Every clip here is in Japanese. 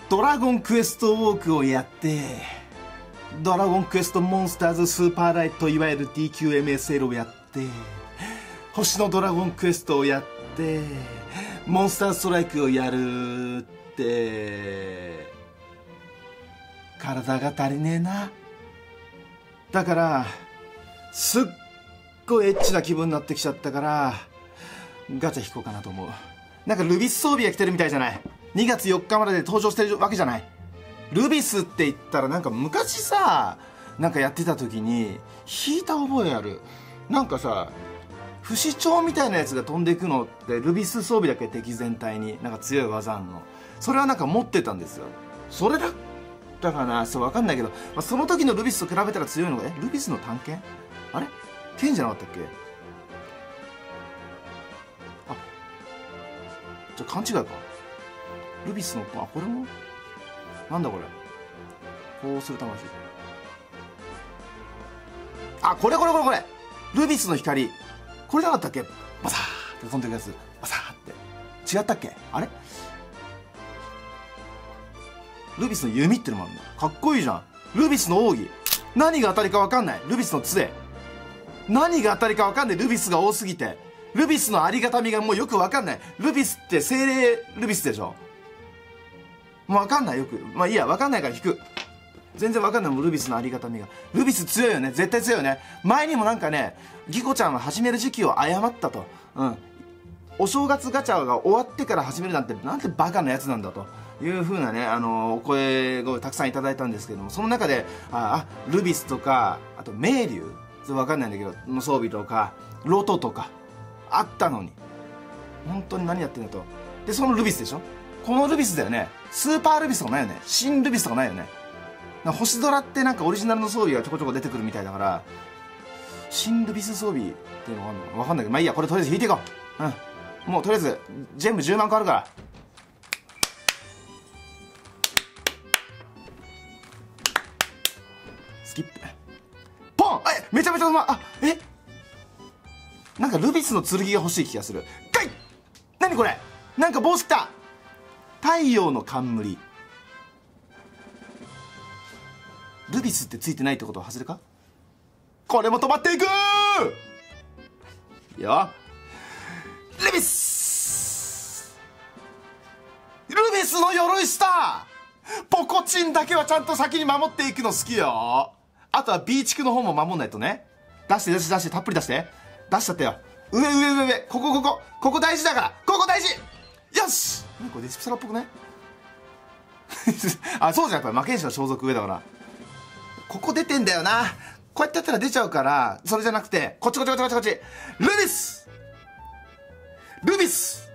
ドラゴンクエストウォークをやって、ドラゴンクエストモンスターズスーパーライト、いわゆる DQMSL をやって、星のドラゴンクエストをやって、モンスターストライクをやるって、体が足りねえな。だからすっごいエッチな気分になってきちゃったから、ガチャ引こうかなと思う。なんかルビス装備が来てるみたいじゃない。2月4日までで登場してるわけじゃない。ルビスって言ったらなんか昔さ、なんかやってた時に引いた覚えある。なんかさ、不死鳥みたいなやつが飛んでいくのってルビス装備だけ、敵全体になんか強い技あんの。それはなんか持ってたんですよ。それだったかな、そう分かんないけど、その時のルビスと比べたら強いのが、ルビスの探検、あれ剣じゃなかったっけ。あ、じゃあ勘違いか。ルビスの、これもなんだこれ、こうする魂。これルビスの光、これじゃなかったっけ。バサーって飛んでくやつ、バサーって違ったっけ。あれルビスの弓ってのもあるの。かっこいいじゃん。ルビスの奥義、何が当たりか分かんない。ルビスの杖、何が当たりか分かんない。ルビスが多すぎて、ルビスのありがたみがもうよく分かんない。ルビスって精霊ルビスでしょ。もう分かんない。よく、いいや、分かんないから引く。全然分かんないもん、ルビスのありがたみが。ルビス強いよね、絶対強いよね。前にもなんかね、ギコちゃんは始める時期を誤ったと。お正月ガチャが終わってから始めるなんてバカなやつなんだという風なね、お声をたくさんいただいたんですけども、その中でルビスとか、あとメイリュウ、分かんないんだけどの装備とかロトとかあったのに、本当に何やってんだと。でそのルビスでしょ、このルビスだよね。スーパールビスとかないよね。新ルビスとかないよね。星空ってなんかオリジナルの装備がちょこちょこ出てくるみたいだから、新ルビス装備っていうのがあるのか分かんないけど、いいや、これとりあえず引いていこう。もうとりあえず全部10万個あるから。スキップポン。めちゃめちゃうまい。なんかルビスの剣が欲しい気がする。かい。何これ、なんか帽子きた。太陽の冠。ルビスってついてないってことは外れか。これも止まっていくよ。ルビスの鎧下。ポコチンだけはちゃんと先に守っていくの好きよ。あとは B 地区の方も守んないとね。出してたっぷり出しちゃってよ。上、ここ大事だから、ここ大事。よし。これデスピサラっぽくないそうじゃん、やっぱり魔剣士の装束上だから。ここ出てんだよな。こうやってやったら出ちゃうから、それじゃなくてこっち。ルビス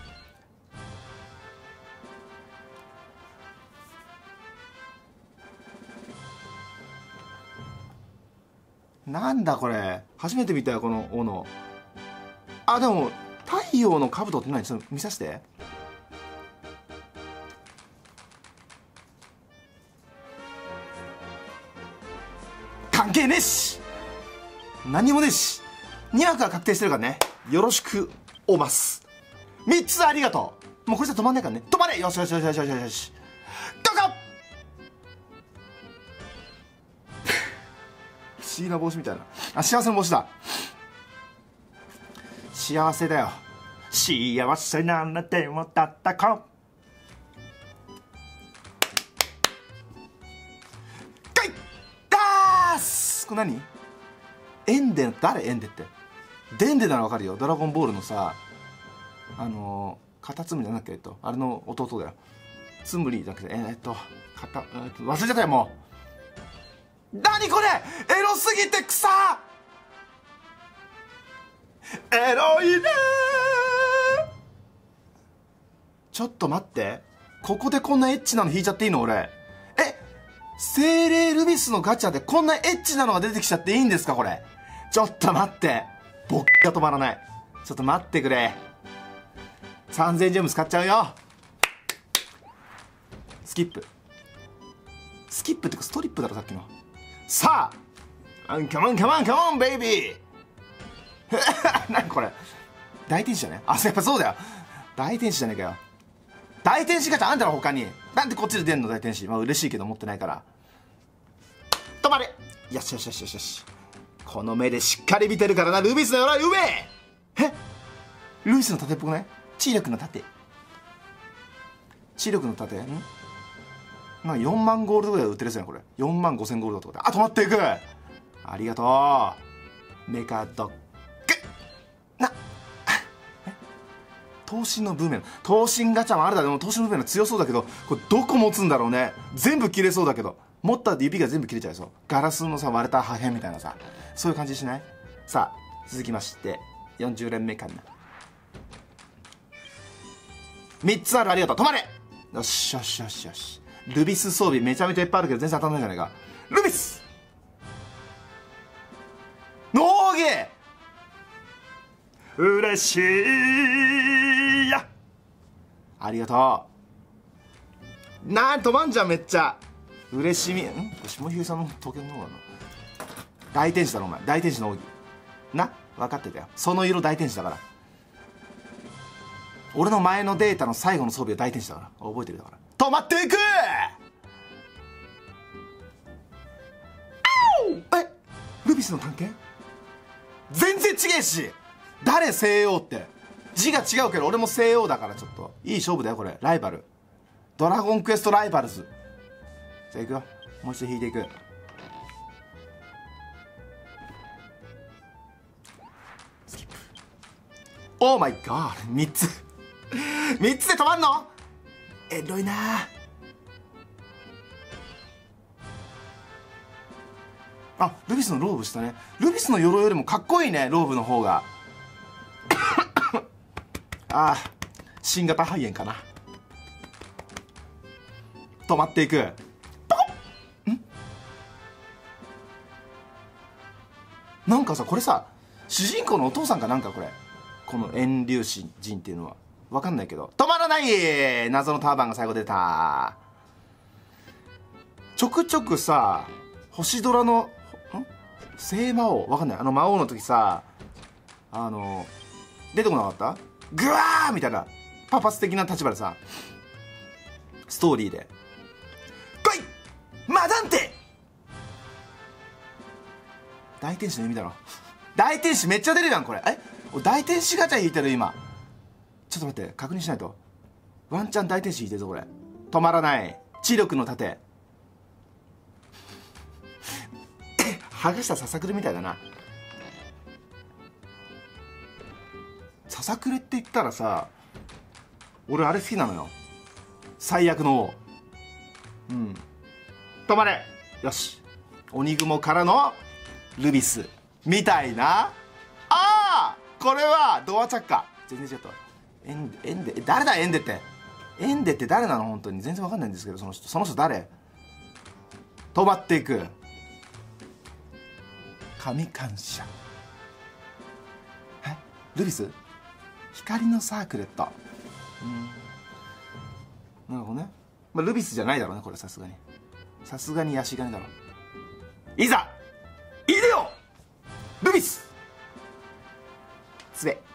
なんだこれ、初めて見たよこの斧。でも太陽の兜って何、ちょっと見させて。関係ねえし、何もねえし、2枠は確定してるからね。よろしくおます。3つありがとう。もうこれじゃ止まんないからね。止まれ。よし。どうか不思議な帽子みたいな。幸せの帽子だ。幸せだよ。幸せならでもたったこ。これ何？エンデ、誰？エンデってデンデならわかるよ。ドラゴンボールのさ、カタツムリなんだっけ、あれの弟だよ。ツムリじゃなくて忘れちゃったよもう。何これ、エロすぎて草。エロいね。ちょっと待って、ここでこんなエッチなの引いちゃっていいの俺。精霊ルビスのガチャでこんなエッチなのが出てきちゃっていいんですかこれ。ちょっと待って、僕が止まらない。ちょっと待ってくれ。3000ジェム使っちゃうよ。スキップってかストリップだろさっきの。さあカモンベイビー何これ、大天使じゃね。やっぱそうだよ、大天使じゃねえかよ。 大天使ガチャあんだろ他に。なんでこっちで出んの大天使。まあ嬉しいけど持ってないから。止まれ。よしよしよしよしよし。この目でしっかり見てるからな。ルビスの鎧上。え、ルビスの盾っぽくない？知力の盾。知力の盾んなんか4万ゴールドぐらい売ってるやつやんこれ。4万5千ゴールドとかで。あ、止まっていく。ありがとうメカドッグな。闘神のブーメラン。闘神ガチャもあるだろ。でも闘神のブーメラン強そうだけど、これどこ持つんだろうね。全部切れそうだけど、持った指が全部切れちゃいそう。ガラスのさ割れた破片みたいなさ、そういう感じしない？さあ続きまして40連目かな。3つある。ありがとう。止まれ。よしよしよしよし。ルビス装備めちゃめちゃいっぱいあるけど全然当たんないじゃないか。ルビスノーゲー。嬉しいや。ありがとう。なん止まんじゃんめっちゃ嬉しみ。下ひげさんの時計の方なの。大天使だろお前。大天使の奥義な。分かってたよ。その色大天使だから。俺の前のデータの最後の装備は大天使だから覚えてる。だから止まっていく。え、ルビスの探検全然違えし。誰西洋って字が違うけど俺も西洋だから。ちょっといい勝負だよこれ。ライバルドラゴンクエストライバルズ。じゃあいくよ。もう一度引いていく。スキップ。オーマイガー。3つ3つで止まんのエロいな。あ、ルビスのローブしたね。ルビスの鎧よりもかっこいいねローブの方がああ、新型肺炎かな。止まっていく。なんかさこれさ主人公のお父さんかなんかこれ。この遠流神っていうのは分かんないけど止まらない。謎のターバンが最後出た。ちょくちょくさ星ドラの聖魔王分かんない。魔王の時さ出てこなかった？グワーみたいなパパス的な立場でさストーリーで来いマダンテ。大天使の意味だろ。大天使めっちゃ出るやんこれ。俺大天使ガチャ引いてる今。ちょっと待って確認しないと。ワンチャン大天使引いてるぞこれ。止まらない知力の盾剥がしたささくれみたいだな。ささくれって言ったらさ俺あれ好きなのよ。最悪の王。止まれ。よし。鬼雲からのルビスみたいな。ああこれはドアチャッカ。全然違った。エンデ誰だエンデって。エンデって誰なの本当に全然わかんないんですけど。その人誰。止まっていく。神感謝。ルビス光のサークレット。なるほどね。ルビスじゃないだろうねこれ。さすがにヤシガニだろ。いざいでよルビス。つべ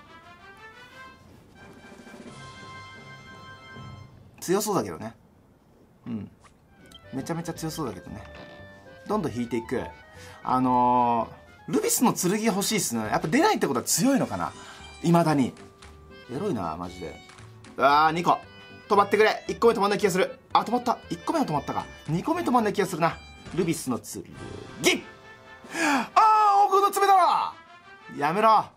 強そうだけどね。めちゃめちゃ強そうだけどね。どんどん引いていく。ルビスの剣欲しいっすね。やっぱ出ないってことは強いのかな。いまだにエロいなマジで。2個止まってくれ。1個目止まんない気がする。止まった。1個目は止まったか。2個目止まんない気がするな。ルビスの剣。奥の爪だろ。やめろ。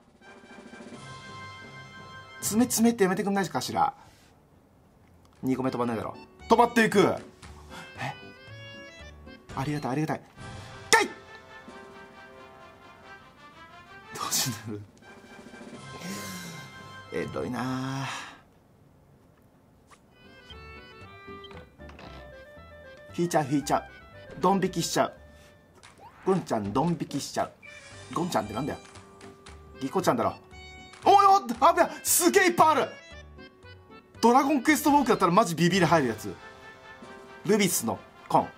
爪ってやめてくんないかしら。2個目止まんないだろ。止まっていく。ありがたいありがたい。どうしなる。エロいな。引いちゃうドン引きしちゃう。ゴンちゃんドン引きしちゃう。ゴンちゃんってなんだよ。リコちゃんだろ。おいあべやすげえいっぱいある。ドラゴンクエストウォークだったらマジビビり入るやつ。ルビスのコン。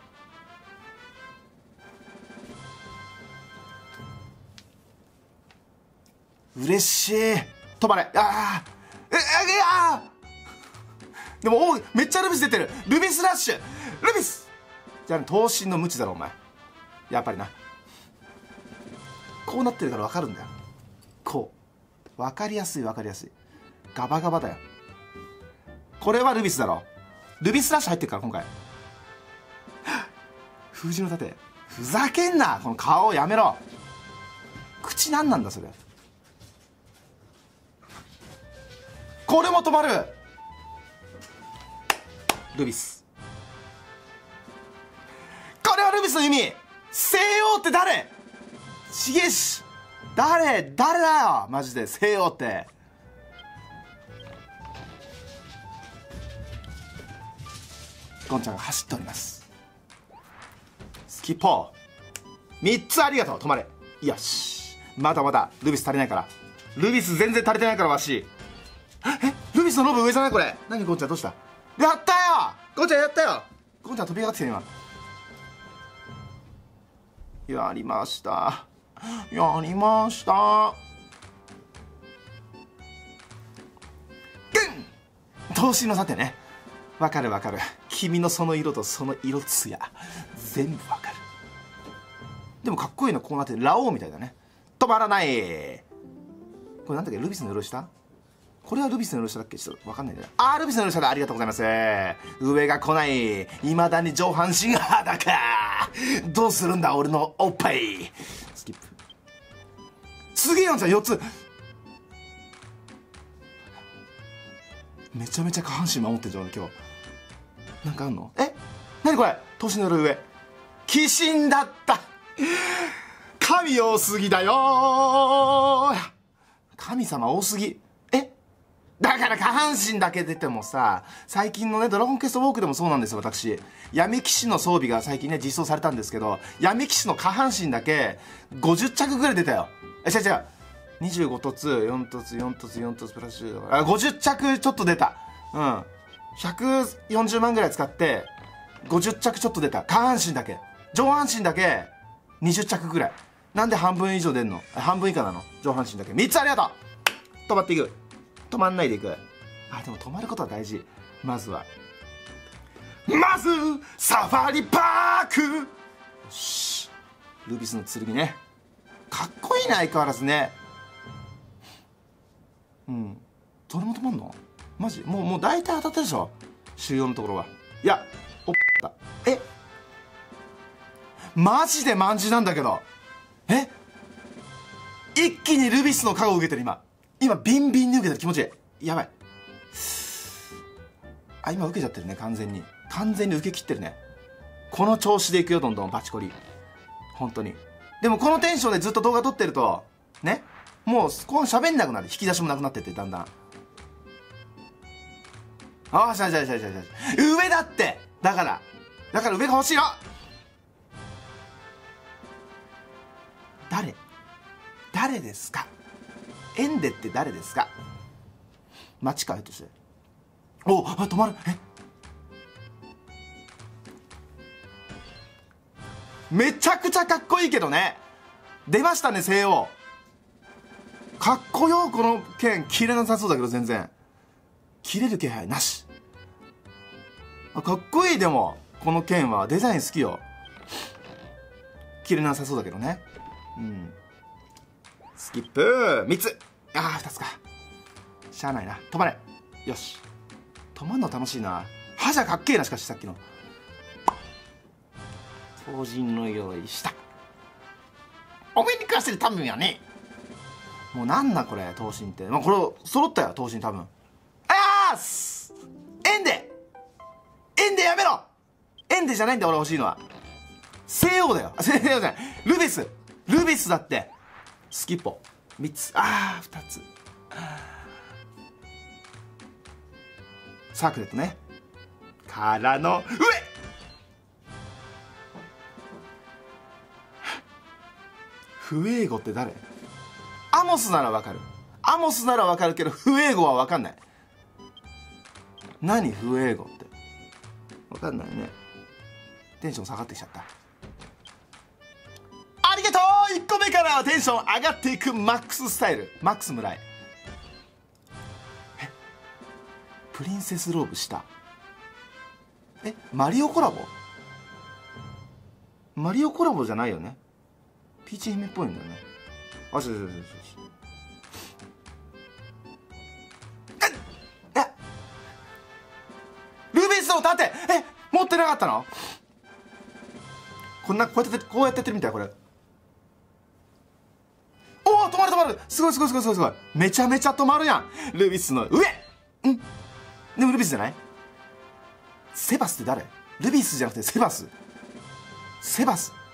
嬉しい。止まれ。 でもめっちゃルビス出てる。ルビスラッシュ、ルビスじゃあ、刀身の無知だろお前。やっぱりな、こうなってるから分かるんだよ。こう分かりやすい、分かりやすい。ガバガバだよ。これはルビスだろ。ルビスラッシュ入ってるから今回。封じの盾、ふざけんな、この顔やめろ。口なんなんだそれ。これも止まる。ルビス、これはルビスの弓。西洋って誰？ちげえし、誰だよマジで。西洋ってゴンちゃんが走っております。スキッポー3つありがとう。止まれ。よし、まだまだルビス足りないから。ルビス全然足りてないからわし。ルビスのロブ上じゃないこれ。何ゴンちゃんどうした？やったよゴンちゃん、やったよ。ゴンちゃん飛び上がってきた今。やりました、やりました。刀身の盾ね。わかるわかる。君のその色とその色つや全部わかる。でもかっこいいのこうなってラオウみたいだね。止まらない。これなんだっけ、ルビスの色下。これはルビスの色下だっけ、ちょっとわかんないんだよ。あー、ルビスの色下だ。ありがとうございます。上が来ない。いまだに上半身裸。どうするんだ俺のおっぱい。スキップ。すげえやんじゃん4つ。めちゃめちゃ下半身守ってんじゃん俺今日。なんかあんの？何これ。年の上鬼神だった。神多すぎだよ。神様多すぎ。だから下半身だけ出てもさ、最近のねドラゴンクエストウォークでもそうなんですよ。私闇騎士の装備が最近ね実装されたんですけど、闇騎士の下半身だけ50着ぐらい出たよ。違う違う、25凸4凸4凸4凸プラス10だから50着ちょっと出た。140万ぐらい使って50着ちょっと出た。下半身だけ。上半身だけ20着ぐらい。なんで半分以上出んの？半分以下なの上半身だけ。3つありがとう。止まっていく。止まんないでいく。でも止まることは大事。まずサファリパーク。よし、ルビスの剣ね。かっこいいな相変わらずね。どれも止まんのマジ。もう大体当たったでしょ主要のところは。いやおっだ。マジでマンジなんだけど。一気にルビスの加護を受けてる今ビンビンに受けてる。気持ちいい。やばい。今受けちゃってるね。完全に受け切ってるね。この調子でいくよどんどんバチコリ。本当に。でもこのテンションでずっと動画撮ってるとね、もう後半喋んなくなる。引き出しもなくなってってだんだん。じゃ上だって。だから上が欲しいの。誰ですか。エンデって誰ですか。町かとして。止まる。めちゃくちゃかっこいいけどね。出ましたね西洋。かっこよ。この剣切れなさそうだけど全然切れる気配なし。かっこいい。でもこの剣はデザイン好きよ。切れなさそうだけどね。スキップ3つ。2つか。しゃあないな。止まれ。よし、止まんの楽しいな。覇者かっけえな。しかしさっきの超人の用意した。お目にかしてるためにはね。もうなんだこれ刀身って。これ揃ったよ刀身多分。エンデやめろ。エンデじゃないんだ俺欲しいのは。西洋だよ。西洋じゃない。ルビスだって。スキッポ3つ。2つ。サークレットね。からの上。フエーゴって誰？アモスならわかるけどフエーゴはわかんない。何フエーゴってわかんないね。テンション下がってきちゃった。ありがとう。1個目からはテンション上がっていくマックススタイル。マックス村井。 プリンセスローブ下。マリオコラボ？マリオコラボじゃないよね。ピーチ姫っぽいんだよね。あ、そう。ルビスの盾持ってなかったの？こうやってやってるみたいこれ。おお、止まる。すごい。めちゃめちゃ止まるやん。ルビスの上。でもルビスじゃない？セバスって誰？ルビスじゃなくてセバス。セ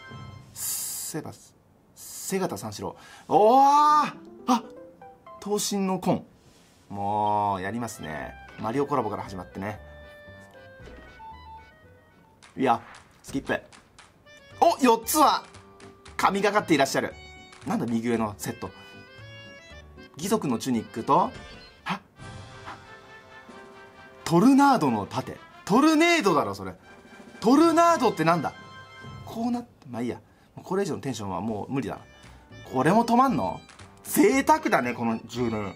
ガタ三四郎。おお、闘神のコン。もうやりますね。マリオコラボから始まってね。いや、スキップ。お、4つは神がかっていらっしゃる。なんだ右上のセット。義足のチュニックとトルナードの盾。トルネードだろそれ。トルナードってなんだ。こうなって、まあいいや、これ以上のテンションはもう無理だ。これも止まんの？贅沢だねこの10年。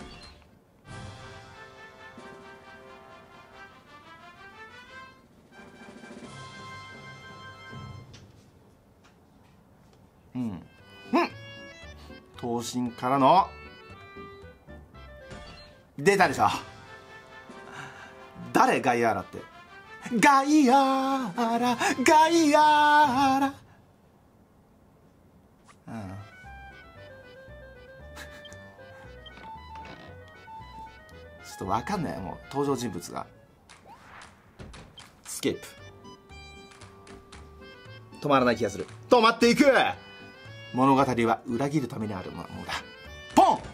闘神からの出たでしょ。誰？ガイアーラって。ガイアーラ。ちょっと分かんないもう登場人物が。スケープ。止まらない気がする。止まっていく。物語は裏切るためにあるものだ。ポン。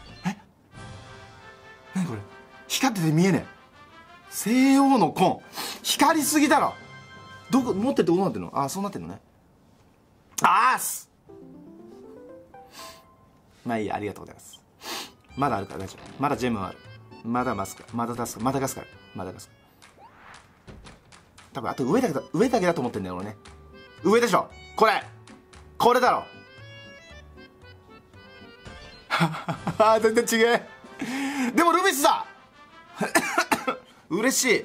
何これ、光ってて見えねえ。西欧のコン、光りすぎだろ。どこ持っててどうなってんの？そうなってんのね。まあいいや、ありがとうございます。まだあるから大丈夫。まだジェムはある。まだマダガスカル。多分あと上だけだと思ってんだよ俺ね。上でしょこれだろ。全然違え。でもルビスだ。嬉しい。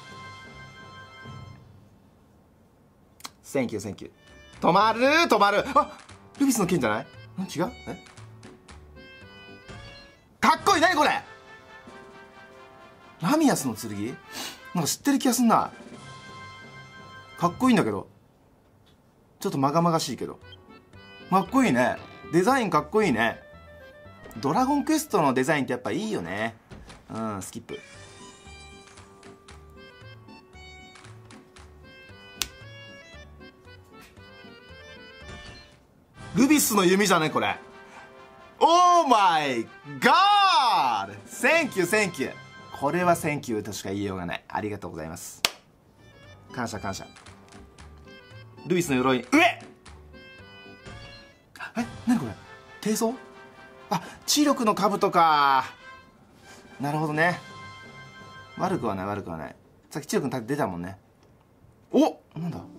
センキュー。止まる。ルビスの剣じゃない？違う？かっこいい。何これ。ラミアスの剣？なんか知ってる気がすんな。かっこいいんだけど、ちょっとまがまがしいけどかっこいいね。デザインかっこいいね。ドラゴンクエストのデザインってやっぱいいよね。スキップ。ルビスの弓じゃねこれ。オーマイガー。センキュー。これはセンキューとしか言いようがない。ありがとうございます。感謝。ルビスの鎧上。何これ、低装？知力の兜か。なるほどね。悪くはない。さっき知力の盾出たもんね。なんだ。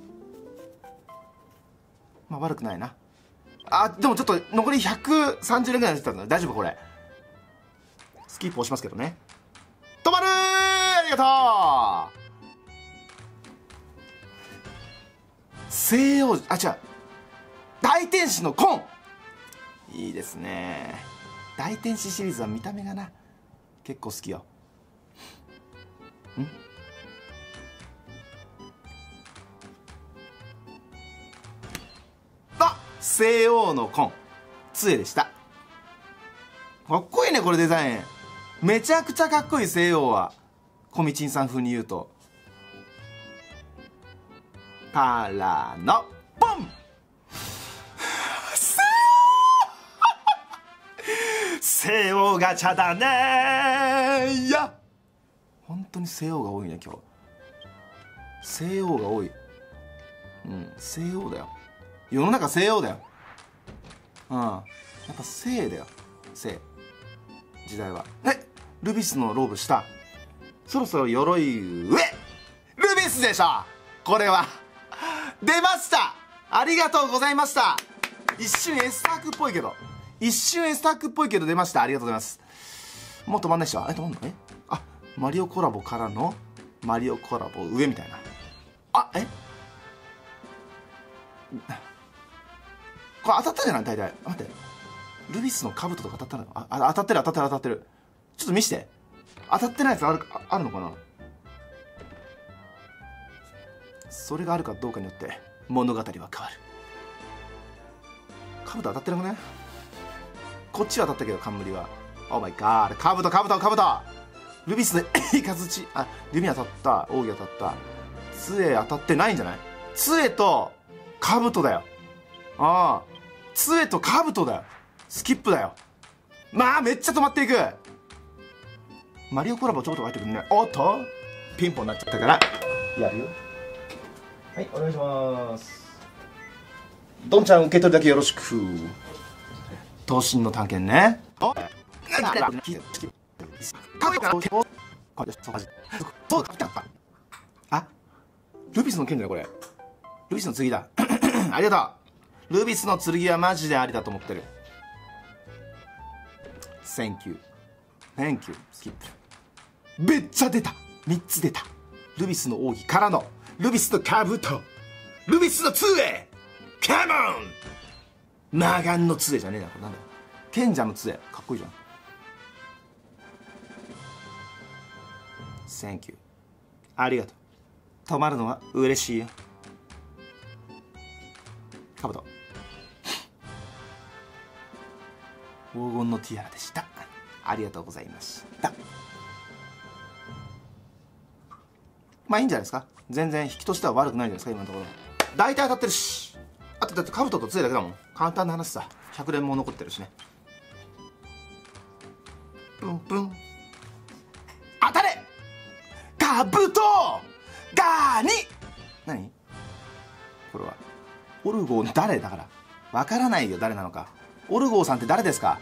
まあ悪くないな。でもちょっと残り130年ぐらい出てたの。大丈夫これ。スキップ押しますけどね。止まるー。ありがとう。西洋、違う、大天使のコン。いいですね。大天使シリーズは見た目がな結構好きよ。西欧のコン杖でした。かっこいいねこれデザイン。めちゃくちゃかっこいい。西欧はコミチンさん風に言うとからのポン。西欧ガチャだね。いや本当に西欧が多いね今日。西欧が多い。西欧だよ。世の中西欧だよ。やっぱ西だよ。西時代は。ルビスのローブ下。そろそろ鎧上。ルビスでしょこれは。出ました。ありがとうございました。一瞬エスタークっぽいけど出ました。ありがとうございます。もう止まんないっしょ。止まんの？ マリオコラボからのマリオコラボ上みたいな。あ、これ当たったじゃない大体。待って、ルビスの兜とか当たったの？当たってる当たってる当たってる。ちょっと見して。当たってないやつあるのかな。それがあるかどうかによって物語は変わる。兜当たってるもんね。こっちは当たったけど冠は。オーマイガー、兜。ルビスのイカズチ。あ、弓当たった、奥義当たった。杖当たってないんじゃない？杖と兜だよ。ああ、杖と兜だよ。スキップだよ。まあめっちゃ止まっていく。マリオコラボちょっと入ってくるね。おっとピンポンになっちゃったからやるよ。はい、お願いします。どんちゃん受け取りだけよろしく。刀身の探検ね。あ、ルビスの剣だよこれ。ルビスの剣だ。ありがとう。ルビスの剣はマジでありだと思ってる。Thank you。Thank you。スキップ。めっちゃ出た。3つ出た。ルビスの奥義からのルビスの兜、ルビスの杖。カモン。魔眼の杖じゃねえな。これなんだよ。賢者の杖。かっこいいじゃん。Thank you。ありがとう。止まるのは嬉しいよ。兜。黄金のティアラでした。ありがとうございました。まあいいんじゃないですか。全然引きとしては悪くないんじゃないですか今のところ。大体当たってるし、あとだって兜と杖だけだもん。簡単な話さ。100連も残ってるしね。プンプン。当たれ。兜ガーニ。何これはオルゴーの誰だからわからないよ。誰なのか。オルゴーさんって誰ですか。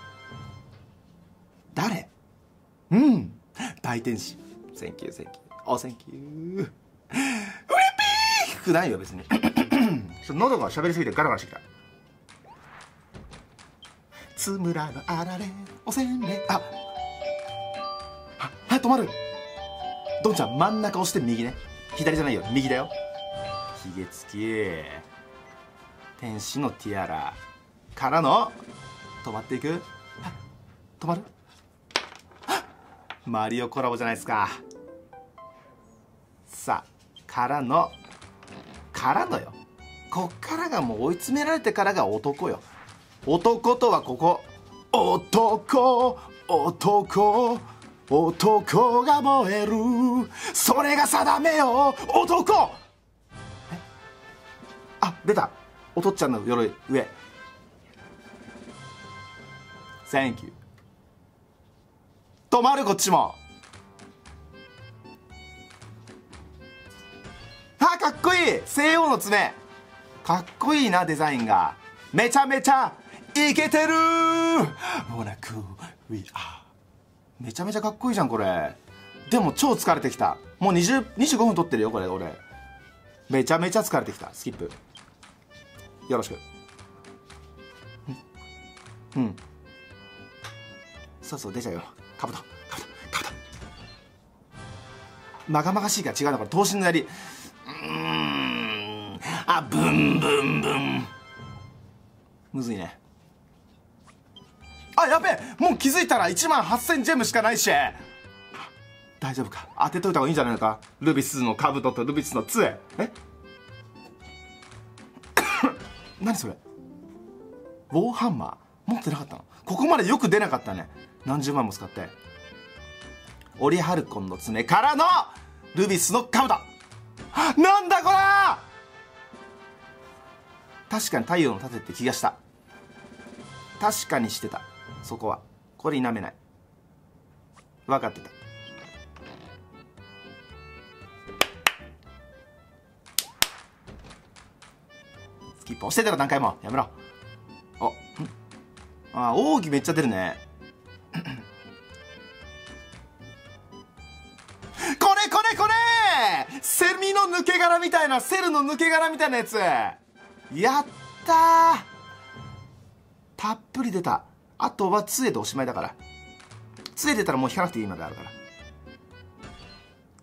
誰。うん、大天使。センキューセンキュー。おセンキュー。うれぴーくないよ別に。喉が喋りすぎてガラガラしてきた。つむらのあられおせんべい。あ、はい止まる。どんちゃん真ん中押して右ね。左じゃないよ右だよ。ひげつき天使のティアラからの止まっていく。止まる。マリオコラボじゃないですか。さあからのよ。こっからがもう追い詰められてからが男よ。男とはここ。男が燃える、それが定めよ男。あ、出た。おとっちゃんの鎧上。Thank you。止まるこっちも。あ、かっこいい。西洋の爪かっこいいな。デザインがめちゃめちゃイケてる。モナクウィア。めちゃめちゃかっこいいじゃんこれ。でも超疲れてきた。もう25分撮ってるよこれ。俺めちゃめちゃ疲れてきた。スキップよろしく。うん、そう出ちゃうよ。かぶとまがまがしいから違うの。これ刀身の槍。あ、ブンブンブン。むずいね。あ、やべえ。もう気づいたら18000ジェムしかないし。大丈夫か。当てといた方がいいんじゃないのか。ルビスの兜とルビスの杖。何それ。ウォーハンマー持ってなかったの。ここまでよく出なかったね。何十万も使って。オリハルコンの爪からのルビスの兜。なんだこれ。確かに太陽の盾って気がした。確かにしてた。そこはこれ否めない。分かってた。スキップ押してたら何回もやめろ。あ、奥義めっちゃ出るね。これセミの抜け殻みたいな、セルの抜け殻みたいなやつ。やったー。たっぷり出た。あとは杖でおしまいだから。杖出たらもう引かなくていいまであるから。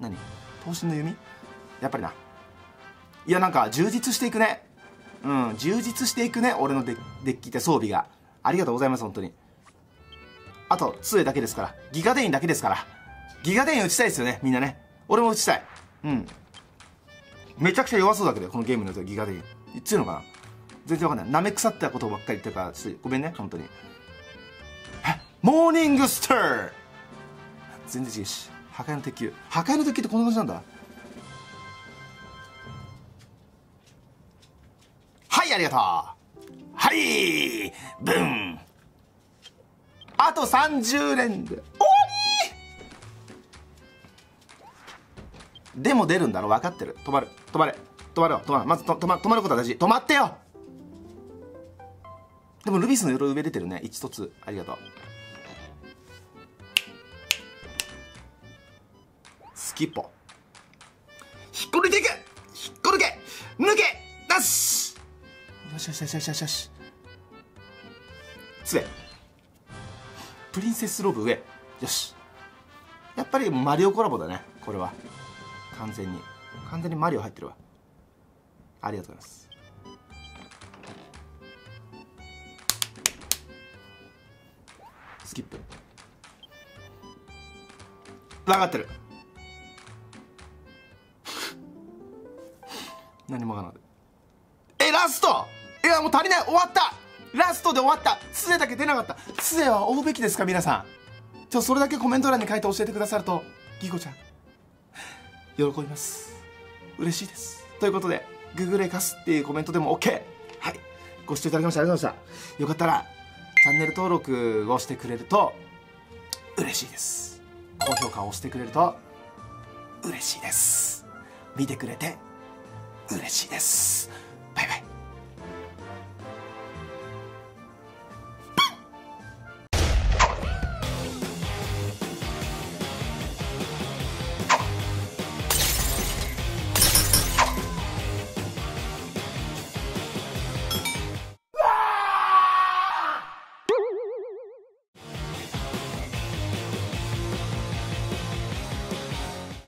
何刀身の弓やっぱりな。いやなんか充実していくね。充実していくね、俺のデッキって装備が。ありがとうございます、本当に。あと杖だけですから、ギガデインだけですから。ギガデイン打ちたいですよね、みんなね。俺も打ちたい。めちゃくちゃ弱そうだけど、このゲームのギガデイン強いのかな。全然わかんない。なめ腐ったことばっかり言ってるから、ちょっとごめんね、本当に。モーニングスター全然違うし。破壊の鉄球。破壊の鉄球ってこんな感じなんだ。はい、ありがとう。はい、ブン。あと30連で終わり。でも出るんだろ、分かってる。止まる止まれ止まるよ、止まる。まず止まることは大事。止まってよ。でもルビスの色上出てるね。1つありがとう。スキッポ引っこ抜いていく。引っこ抜け抜けなし。よしよしよしよしよしよし。杖プリンセスロブ上。よし。やっぱりマリオコラボだね、これは。完全にマリオ入ってるわ。ありがとうございます。スキップ分かってる。何も分からない。ラスト。いやもう足りない。終わった。ラストで終わった。杖だけ出なかった。杖は追うべきですか皆さん。それだけコメント欄に書いて教えてくださるとギコちゃん喜びます。嬉しいです。ということでググレカスっていうコメントでも OK。 はい、ご視聴いただきましてありがとうございました。よかったらチャンネル登録をしてくれると嬉しいです。高評価を押してくれると嬉しいです。見てくれて嬉しいです。